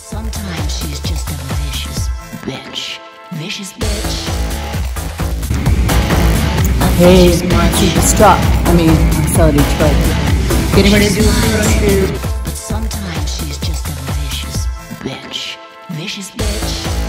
Sometimes she's just a vicious bitch. Vicious bitch. Hey, Marcy, stop. I'm sorry, Detroit. Getting ready to do a photo shoot. But sometimes she's just a vicious bitch. Vicious bitch.